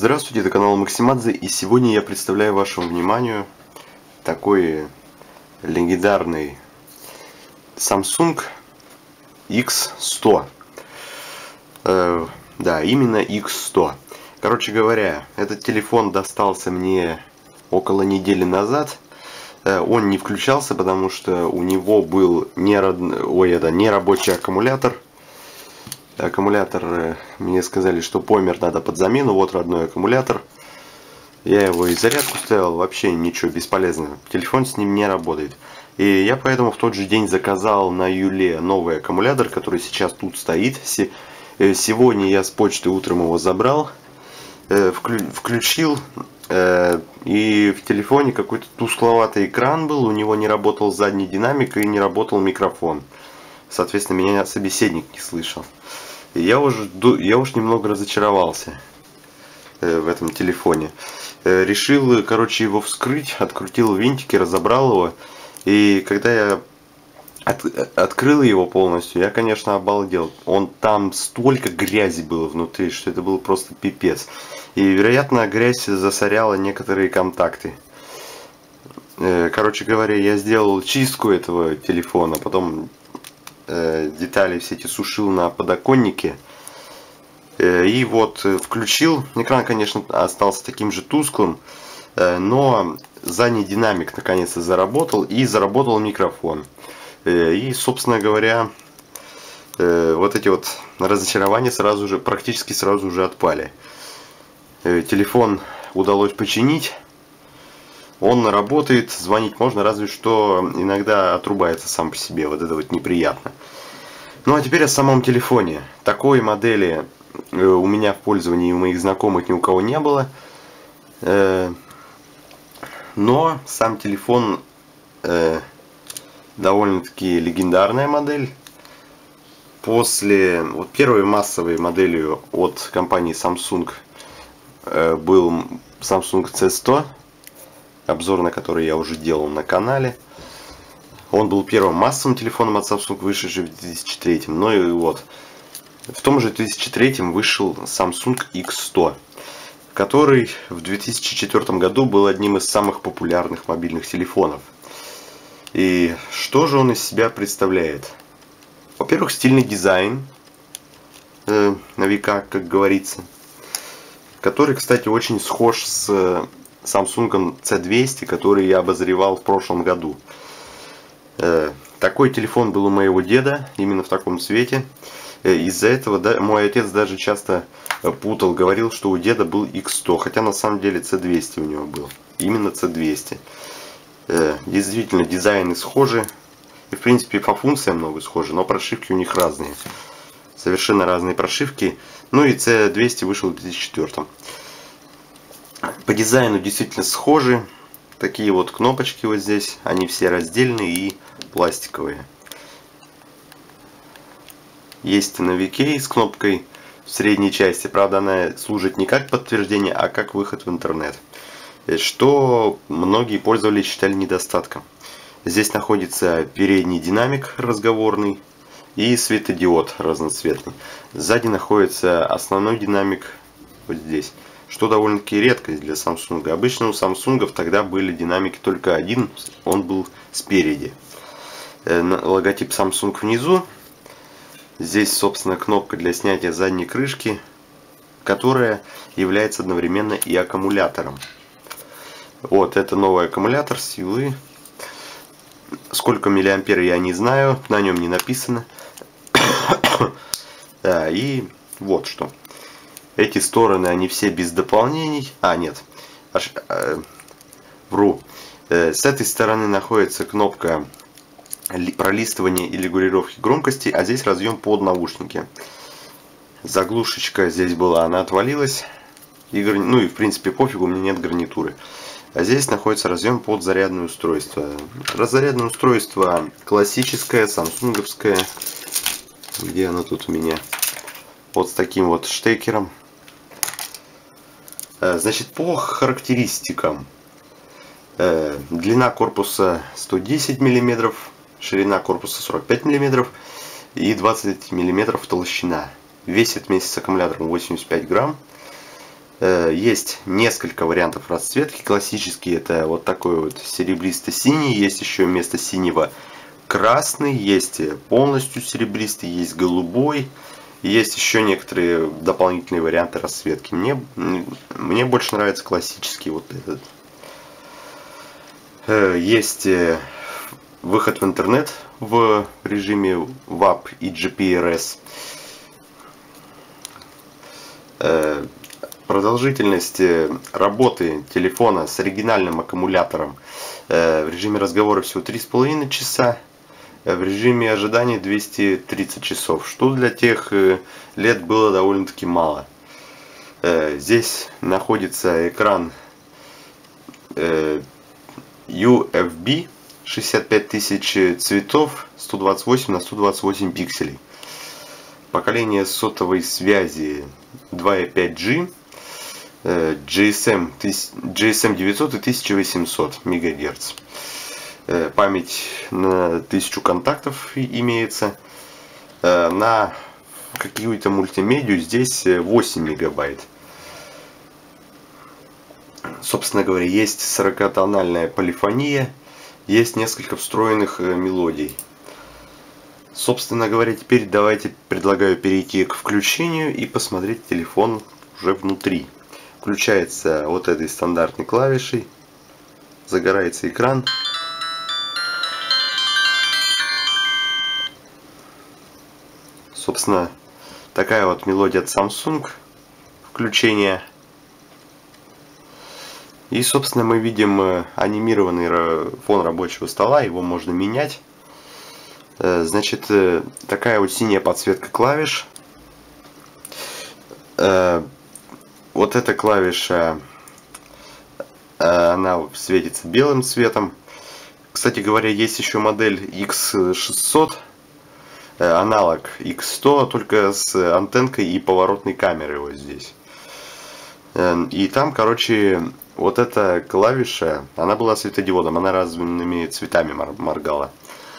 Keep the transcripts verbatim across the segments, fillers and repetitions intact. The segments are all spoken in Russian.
Здравствуйте, это канал Максимадзе, и сегодня я представляю вашему вниманию такой легендарный Samsung икс сто. Э, да, именно икс сто. Короче говоря, этот телефон достался мне около недели назад. Э, он не включался, потому что у него был нерод... Ой, это, нерабочий аккумулятор. Аккумулятор, мне сказали, что помер, надо под замену. Вот родной аккумулятор. Я его и зарядку ставил, вообще ничего, бесполезно. Телефон с ним не работает. И я поэтому в тот же день заказал на Юле новый аккумулятор, который сейчас тут стоит. Сегодня я с почты утром его забрал, включил. И в телефоне какой-то тускловатый экран был, у него не работал задний динамик и не работал микрофон. Соответственно, меня собеседник не слышал. И я уже, я уж немного разочаровался в этом телефоне. Решил, короче, его вскрыть, открутил винтики, разобрал его. И когда я от, открыл его полностью, я, конечно, обалдел. Он там столько грязи было внутри, что это был просто пипец. И, вероятно, грязь засоряла некоторые контакты. Короче говоря, я сделал чистку этого телефона, потом детали все эти сушил на подоконнике. И вот включил. Экран, конечно, остался таким же тусклым, но задний динамик наконец-то заработал, и заработал микрофон. И, собственно говоря, вот эти вот разочарования сразу же, практически сразу же отпали. Телефон удалось починить. Он работает, звонить можно, разве что иногда отрубается сам по себе. Вот это вот неприятно. Ну а теперь о самом телефоне. Такой модели у меня в пользовании, у моих знакомых ни у кого не было. Но сам телефон довольно-таки легендарная модель. После вот первой массовой моделью от компании Samsung был Samsung си сто. Обзор на который я уже делал на канале. Он был первым массовым телефоном от Samsung, вышедшим в две тысячи третьем. Ну и вот. В том же две тысячи третьем вышел Samsung икс сто, который в две тысячи четвёртом году был одним из самых популярных мобильных телефонов. И что же он из себя представляет? Во-первых, стильный дизайн. Э, на века, как говорится. Который, кстати, очень схож с Samsung си двести, который я обозревал в прошлом году. Э, такой телефон был у моего деда, именно в таком цвете. Э, Из-за этого да, мой отец даже часто путал, говорил, что у деда был икс сто, хотя на самом деле си двести у него был. Именно си двести. Э, действительно, дизайны схожи. И в принципе по функциям много схожи, но прошивки у них разные. Совершенно разные прошивки. Ну и си двести вышел в две тысячи четвёртом. По дизайну действительно схожи. Такие вот кнопочки вот здесь. Они все раздельные и пластиковые. Есть на веке с кнопкой в средней части. Правда, она служит не как подтверждение, а как выход в интернет. Что многие пользователи считали недостатком. Здесь находится передний динамик разговорный и светодиод разноцветный. Сзади находится основной динамик вот здесь. Что довольно-таки редкость для Samsung. Обычно у Samsung тогда были динамики только один, он был спереди. Логотип Samsung внизу. Здесь, собственно, кнопка для снятия задней крышки, которая является одновременно и аккумулятором. Вот, это новый аккумулятор с Юлы. Сколько миллиампер я не знаю, на нем не написано. Да, и вот что. Эти стороны, они все без дополнений. А, нет. Аж, э, вру. Э, с этой стороны находится кнопка пролистывания и регулировки громкости, а здесь разъем под наушники. Заглушечка здесь была, она отвалилась. И, ну и в принципе пофигу, у меня нет гарнитуры. А здесь находится разъем под зарядное устройство. Зарядное устройство классическое, самсунговское. Где оно тут у меня? Вот с таким вот штекером. Значит, по характеристикам. Длина корпуса сто десять миллиметров, ширина корпуса сорок пять миллиметров и двадцать миллиметров толщина. Весит вместе с аккумулятором восемьдесят пять грамм. Есть несколько вариантов расцветки. Классический это вот такой вот серебристо-синий. Есть еще вместо синего красный. Есть полностью серебристый. Есть голубой. Есть еще некоторые дополнительные варианты расцветки. Мне, мне больше нравится классический вот этот. Есть выход в интернет в режиме вап и джи пи ар эс. Продолжительность работы телефона с оригинальным аккумулятором в режиме разговора всего три с половиной часа, в режиме ожидания двести тридцать часов, что для тех лет было довольно-таки мало. Здесь находится экран ю эф би шестьдесят пять тысяч цветов, сто двадцать восемь на сто двадцать восемь пикселей. Поколение сотовой связи два и пять джи, джи эс эм, джи эс эм девятьсот и тысяча восемьсот мегагерц. Память на тысячу контактов имеется. На какую-то мультимедию здесь восемь мегабайт. Собственно говоря, есть сорокатональная полифония, есть несколько встроенных мелодий. Собственно говоря, теперь давайте предлагаю перейти к включению и посмотреть телефон уже внутри. Включается вот этой стандартной клавишей, загорается экран. Собственно, такая вот мелодия от Samsung, включение. И, собственно, мы видим анимированный фон рабочего стола, его можно менять. Значит, такая вот синяя подсветка клавиш. Вот эта клавиша, она светится белым цветом. Кстати говоря, есть еще модель икс шестьсот, аналог икс сто, только с антенкой и поворотной камерой вот здесь. И там, короче, вот эта клавиша, она была светодиодом, она разными цветами моргала.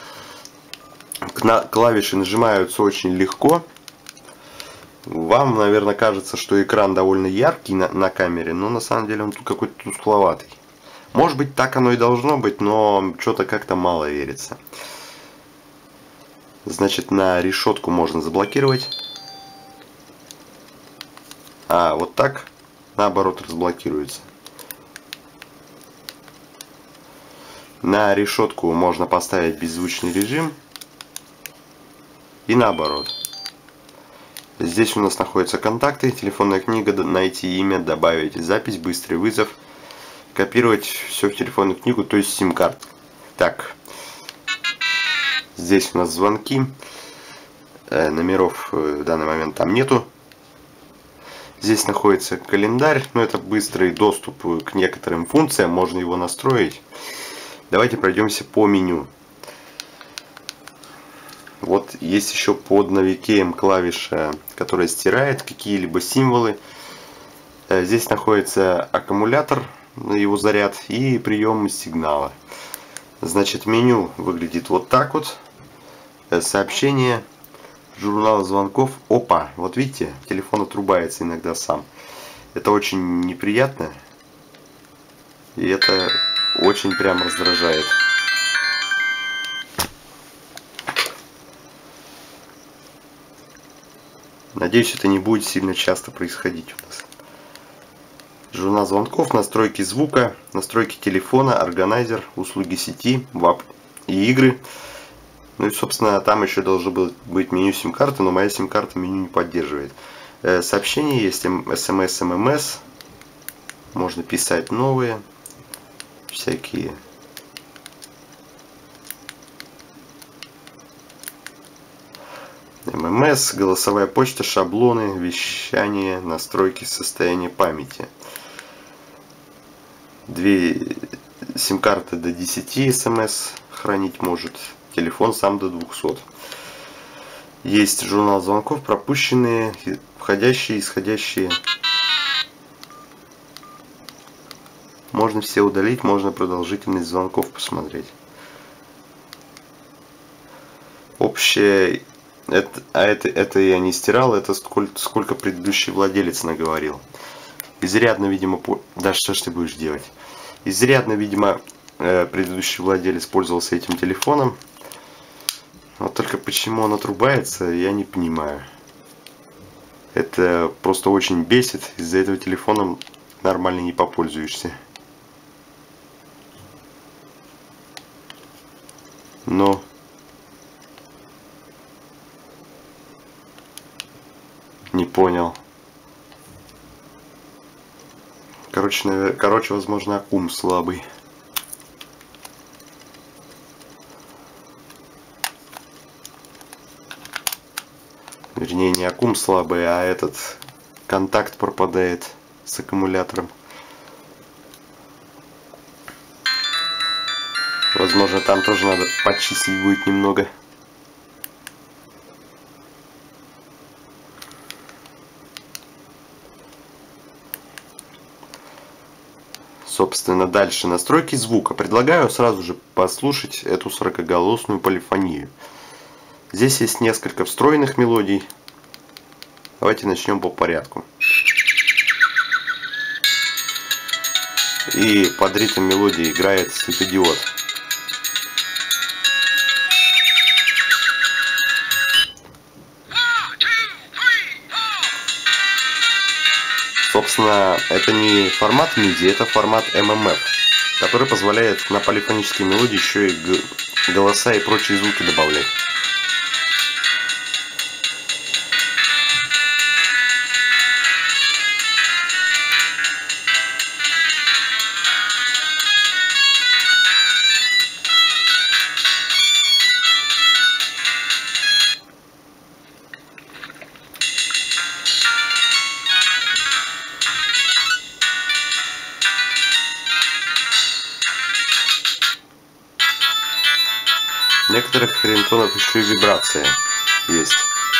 Клавиши нажимаются очень легко. Вам, наверное, кажется, что экран довольно яркий на, на камере, но на самом деле он тут какой-то тускловатый. Может быть, так оно и должно быть, но что-то как-то мало верится. Значит, на решетку можно заблокировать. А вот так, наоборот, разблокируется. На решетку можно поставить беззвучный режим. И наоборот. Здесь у нас находятся контакты, телефонная книга, найти имя, добавить запись, быстрый вызов, копировать все в телефонную книгу, то есть сим-карт. Так, здесь у нас звонки, э, номеров в данный момент там нету. Здесь находится календарь, но это быстрый доступ к некоторым функциям, можно его настроить. Давайте пройдемся по меню. Вот есть еще под навикеем клавиша, которая стирает какие-либо символы. Здесь находится аккумулятор, его заряд и прием сигнала. Значит, меню выглядит вот так вот. Сообщения, журнал звонков. Опа, вот видите, телефон отрубается иногда сам. Это очень неприятно. И это очень прям раздражает. Надеюсь, это не будет сильно часто происходить у нас. Журнал звонков, настройки звука, настройки телефона, органайзер, услуги сети, вап и игры. Ну и, собственно, там еще должно быть меню сим-карты, но моя сим-карта меню не поддерживает. Сообщения есть, смс, ммс. Можно писать новые, всякие. ММС, голосовая почта, шаблоны, вещание, настройки состояния памяти. Две сим-карты до десяти смс хранить может, телефон сам до двухсот. Есть журнал звонков, пропущенные, входящие, исходящие. Можно все удалить, можно продолжительность звонков посмотреть. Общее. Это, а это, это я не стирал, это сколько, сколько предыдущий владелец наговорил. Изрядно, видимо, по... да что ж ты будешь делать? Изрядно, видимо, предыдущий владелец пользовался этим телефоном. Вот только почему он отрубается, я не понимаю. Это просто очень бесит. Из-за этого телефоном нормально не попользуешься. Но... Не понял. Короче, навер... Короче, возможно, аккум слабый. Вернее, не аккум слабый, а этот контакт пропадает с аккумулятором. Возможно, там тоже надо почистить будет немного. Собственно, дальше настройки звука. Предлагаю сразу же послушать эту сорокаголосную полифонию. Здесь есть несколько встроенных мелодий. Давайте начнем по порядку. И под ритм мелодии играет светодиод. Собственно, это не формат миди, это формат эм эм эф, который позволяет на полифонические мелодии еще и голоса и прочие звуки добавлять. В некоторых рингтонах еще и вибрация есть.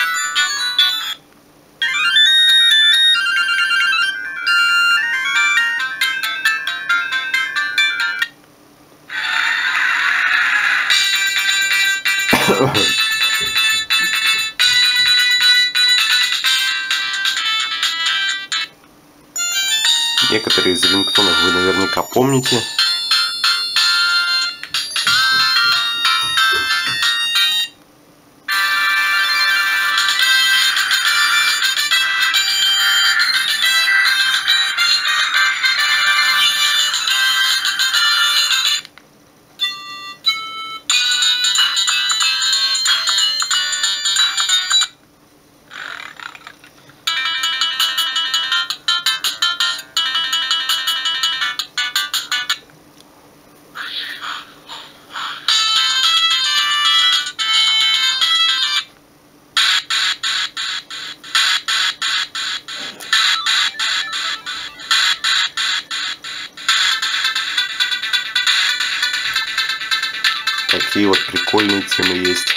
Некоторые из рингтонов вы наверняка помните. Такие вот прикольные темы есть.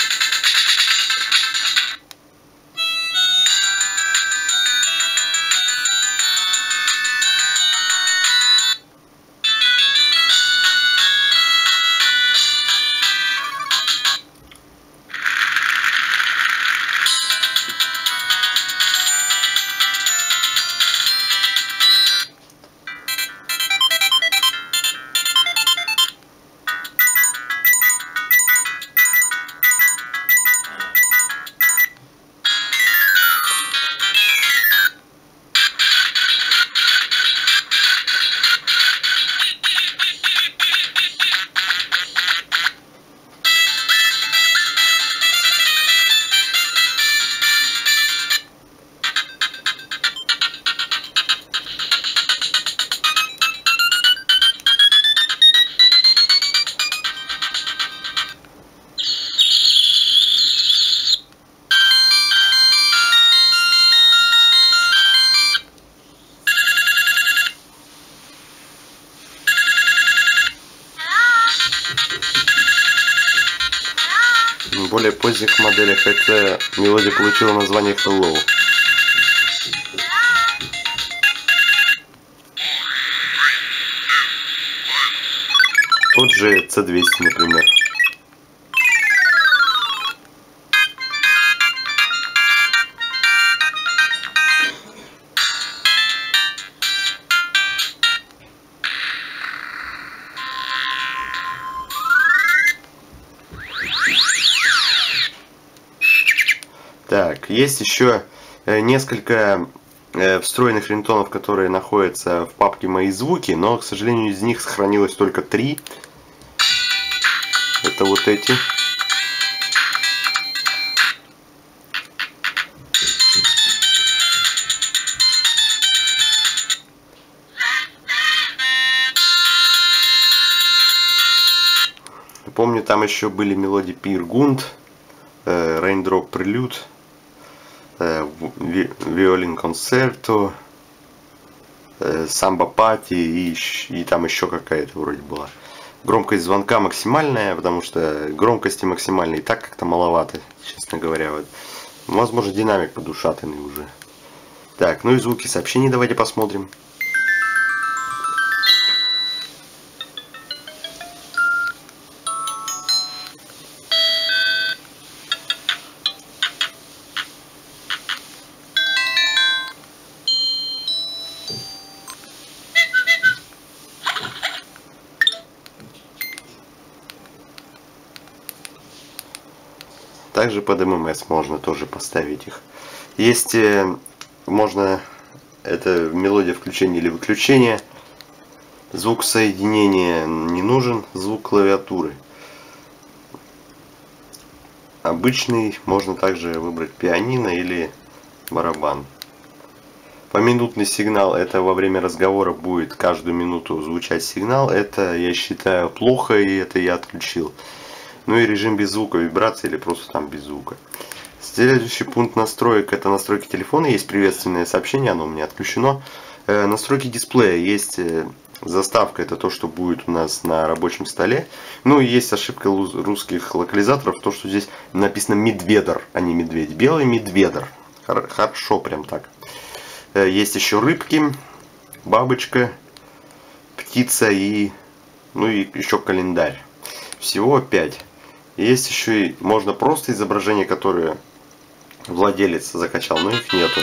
В более поздних моделях эта мелодия получила название Hello. Тот же си двести, например. Так, есть еще несколько встроенных рингтонов, которые находятся в папке «Мои звуки», но, к сожалению, из них сохранилось только три. Это вот эти. Помню, там еще были мелодии Peer Gynt, Raindrop Prelude, Violin Concerto, Samba Party и, и там еще какая-то вроде была. Громкость звонка максимальная, потому что громкости максимальной и так как-то маловато, честно говоря. Вот. Возможно, динамик подушатанный уже. Так, ну и звуки сообщений давайте посмотрим. Также под эм эм эс можно тоже поставить их. Есть, можно, это мелодия включения или выключения. Звук соединения не нужен, звук клавиатуры. Обычный, можно также выбрать пианино или барабан. Поминутный сигнал, это во время разговора будет каждую минуту звучать сигнал. Это, я считаю, плохо, и это я отключил. Ну и режим без звука, вибрации или просто там без звука. Следующий пункт настроек — это настройки телефона. Есть приветственное сообщение, оно у меня отключено. Э, настройки дисплея. Есть э, заставка, это то, что будет у нас на рабочем столе. Ну и есть ошибка русских локализаторов, то, что здесь написано медведер, а не медведь. Белый медведер. Хор хорошо прям так. Э, есть еще рыбки, бабочка, птица и, ну и еще календарь. Всего пять. Есть еще и можно просто изображения, которые владелец закачал, но их нету.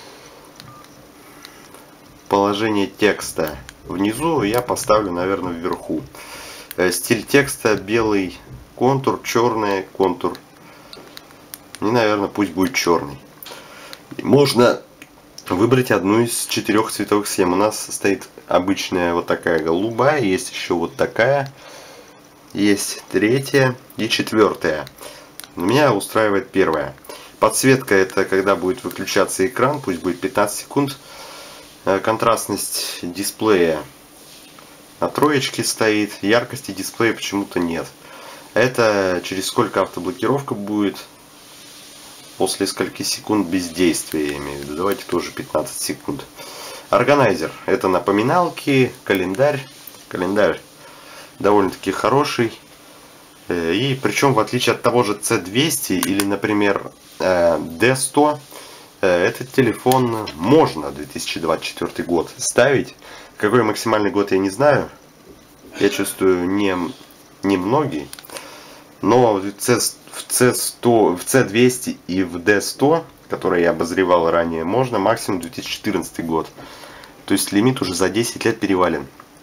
Положение текста внизу я поставлю, наверное, вверху. Стиль текста белый контур, черный контур. И, наверное, пусть будет черный. Можно выбрать одну из четырех цветовых схем. У нас стоит обычная вот такая голубая, есть еще вот такая. Есть третья и четвертая. Меня устраивает первая. Подсветка — это когда будет выключаться экран, пусть будет пятнадцать секунд. Контрастность дисплея на троечке стоит. Яркости дисплея почему-то нет. Это через сколько автоблокировка будет. После скольки секунд бездействия, я имею в виду. Давайте тоже пятнадцать секунд. Органайзер — это напоминалки, календарь. Календарь довольно-таки хороший. И причем, в отличие от того же си двести или, например, ди сто, этот телефон можно две тысячи двадцать четвёртый год ставить. Какой максимальный год, я не знаю. Я чувствую, не, не многие. Но в си сто, в си двести и в ди сто, которые я обозревал ранее, можно максимум две тысячи четырнадцатый год. То есть лимит уже за десять лет перевален.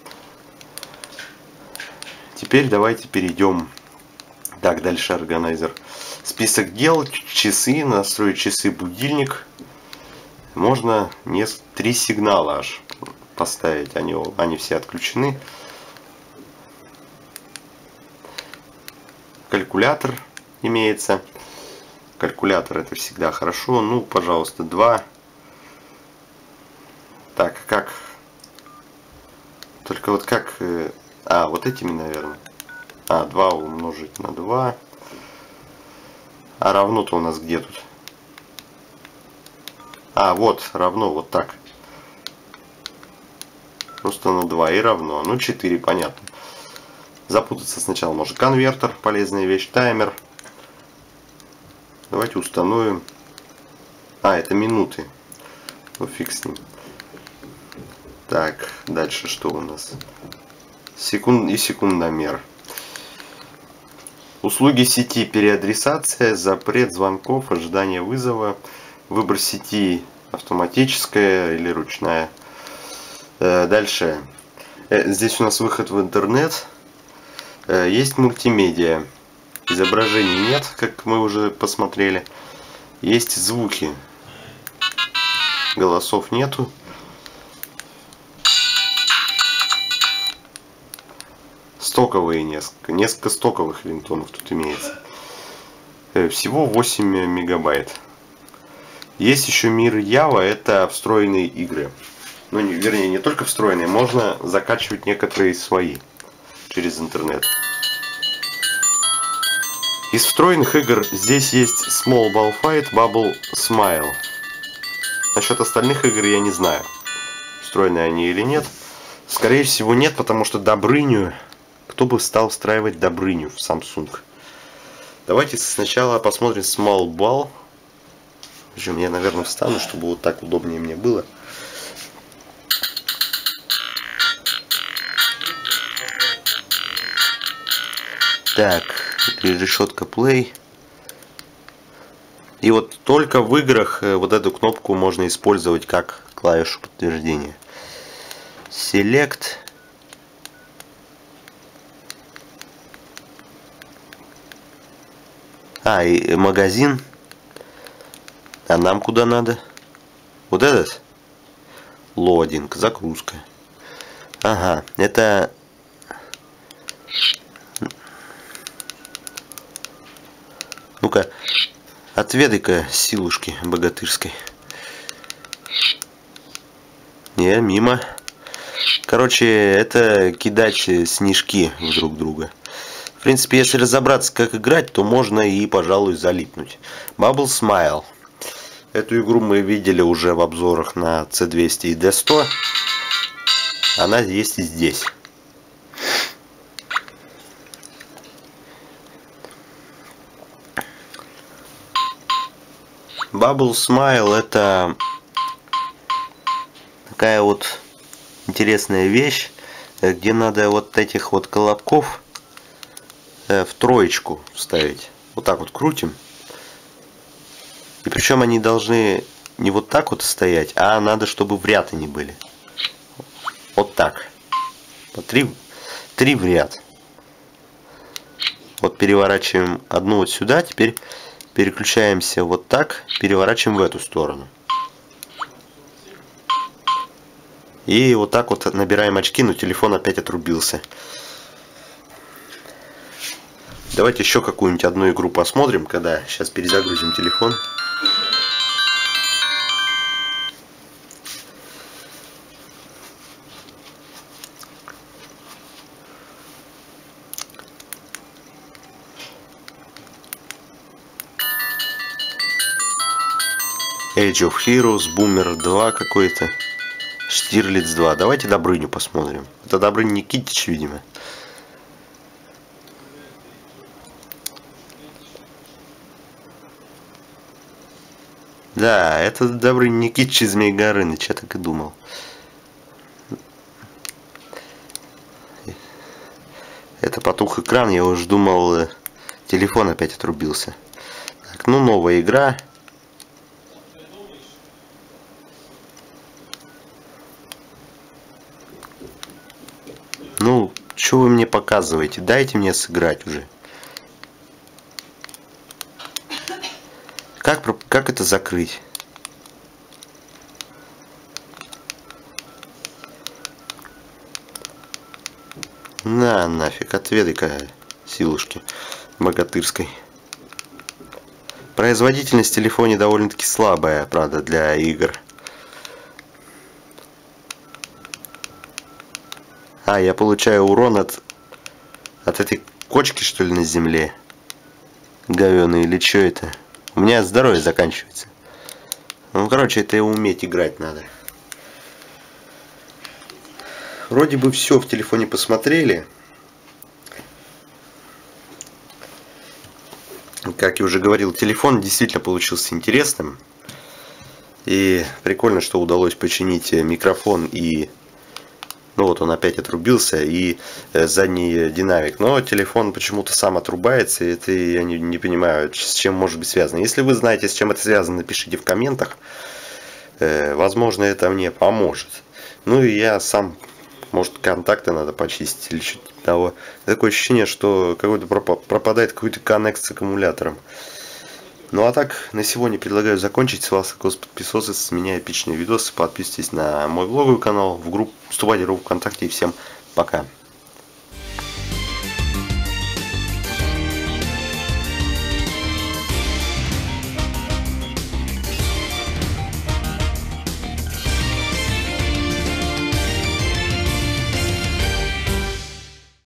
Теперь давайте перейдем. Так, дальше органайзер. Список дел, часы, настроить часы, будильник. Можно не три сигнала аж поставить, они, они все отключены. Калькулятор имеется. Калькулятор — это всегда хорошо. Ну, пожалуйста, два. Так, как? Только вот как... А, вот этими, наверное. А, два умножить на два. А равно-то у нас где тут? А, вот, равно, вот так. Просто на два и равно. Ну, четыре, понятно. Запутаться сначала может. Конвертер, полезная вещь. Таймер. Давайте установим. А, это минуты. Ну, фиг с ним. Так, дальше что у нас? Секунд и секундомер. Услуги сети, переадресация, запрет звонков, ожидание вызова, выбор сети автоматическая или ручная. Дальше. Здесь у нас выход в интернет. Есть мультимедиа. Изображений нет, как мы уже посмотрели. Есть звуки. Голосов нету. Стоковые несколько. Несколько стоковых рингтонов тут имеется. Всего восемь мегабайт. Есть еще мир Java, это встроенные игры. Ну, не, вернее, не только встроенные, можно закачивать некоторые свои через интернет. Из встроенных игр здесь есть Small Ball Fight, Bubble Smile. Насчет остальных игр я не знаю, встроенные они или нет. Скорее всего нет, потому что Добрыню... Кто бы стал встраивать Добрыню в Samsung? Давайте сначала посмотрим Small Ball. Причем я, наверное, встану, чтобы вот так удобнее мне было. Так, решетка Play. И вот только в играх вот эту кнопку можно использовать как клавишу подтверждения. Select. А, и магазин. А нам куда надо? Вот этот? Лодинг, загрузка. Ага, это... Ну-ка, отведай-ка силушки богатырской. Не, мимо. Короче, это кидать снежки друг друга. В принципе, если разобраться, как играть, то можно и, пожалуй, залипнуть. Bubble Smile. Эту игру мы видели уже в обзорах на си двести и ди сто. Она есть и здесь. Bubble Smile — это такая вот интересная вещь, где надо вот этих вот колобков в троечку вставить. Вот так вот крутим. И причем они должны не вот так вот стоять, а надо, чтобы в ряд они были. Вот так. Вот три, три в ряд. Вот переворачиваем одну вот сюда, теперь переключаемся вот так, переворачиваем в эту сторону. И вот так вот набираем очки, но телефон опять отрубился. Давайте еще какую-нибудь одну игру посмотрим, когда сейчас перезагрузим телефон. Age of Heroes, Boomer два какой-то, Штирлиц два. Давайте Добрыню посмотрим. Это Добрыня Никитич, видимо. Да, это Добрыня Никитич из Змей Горыныч, я так и думал. Это потух экран, я уже думал, телефон опять отрубился. Так, ну, новая игра. Ну, что вы мне показываете? Дайте мне сыграть уже. Как, как это закрыть? На, нафиг, отведай-ка силушки богатырской. Производительность в телефоне довольно-таки слабая, правда, для игр. А, я получаю урон от, от этой кочки, что ли, на земле. Говёный, или что это? У меня здоровье заканчивается. Ну, короче, это уметь играть надо. Вроде бы все в телефоне посмотрели. Как я уже говорил, телефон действительно получился интересным. И прикольно, что удалось починить микрофон и... Ну вот он опять отрубился, и задний динамик. Но телефон почему-то сам отрубается, и это я не, не понимаю, с чем может быть связано. Если вы знаете, с чем это связано, напишите в комментах. Возможно, это мне поможет. Ну и я сам, может, контакты надо почистить или что-то того. Такое ощущение, что какой-то пропадает какой-то коннект с аккумулятором. Ну а так, на сегодня предлагаю закончить. С вас подписывайтесь, с меня эпичные видосы, подписывайтесь на мой блоговый канал, в группу, вступайте в группу ВКонтакте и всем пока.